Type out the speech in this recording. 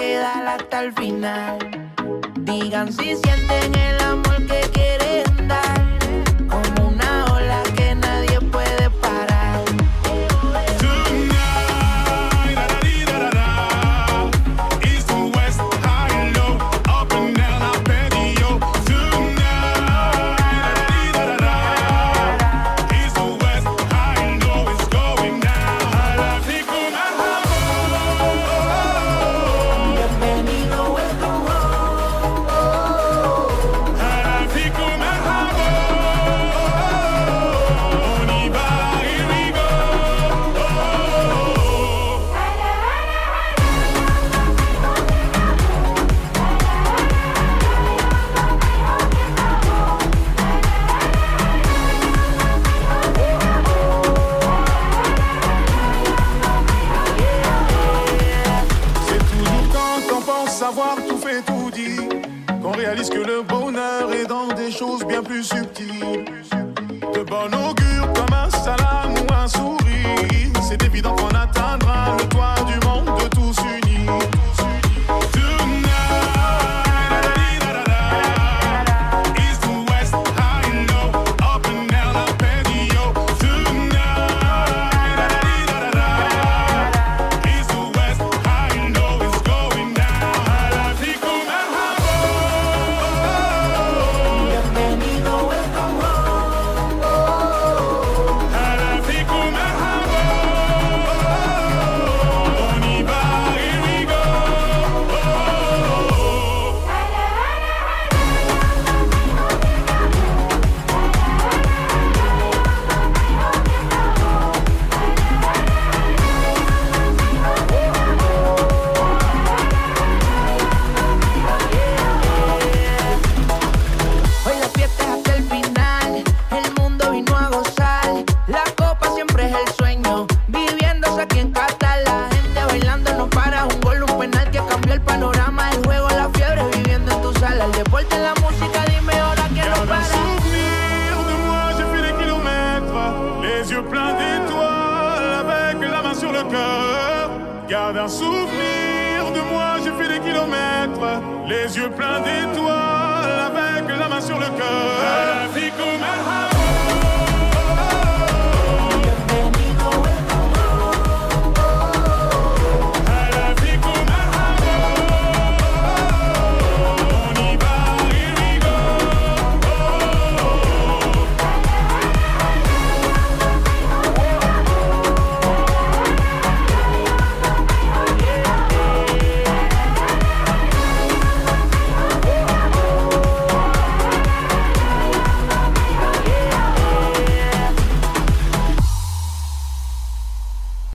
quedar hasta el final. Digan si sienten el amor que quieren dar, como una ola que nadie puede parar. Tonight, da-da-dee-da-da-da, east to west, high and low, up and down, up and yo. Tonight, da-da-dee-da-da-da, east to west, high and low, it's going down. Al-Afrique Marhaba. Bienvenido, welcome home. Al-Afrique Marhaba. On y va, here we go. C'est toujours quand on pense avoir tout fait, tout dit, qu'on réalise que le bonheur est dans des choses bien plus subtiles. De bon augure comme un salam ou un sourire, c'est évident qu'on atteindra le toit du monde de tous unis. Tonight, da-da-dee-da-da-da, east to west, high and low, up and down, up and yo. Tonight, da-da-dee-da-da-da, east to west, high and low, it's going down. Al-Afrique Marhaba. Bienvenido, welcome home. Al-Afrique Marhaba. On y va, here we go. Hoy la fiesta es hasta el final, el mundo vino a gozar. La copa siempre es el sueño, viviéndose aquí en Qatar. La gente bailando no para, un gol, un penal que cambió el panorama. El juego, la fiebre, viviendo en tu sala. El deporte, la música, dime ahora quién lo Garde un para. souvenir de moi, j'ai fait des kilomètres, les yeux pleins d'étoiles, avec la main sur le cœur. Garde un souvenir de moi, j'ai fait des kilomètres, les yeux pleins d'étoiles, avec la main sur le cœur.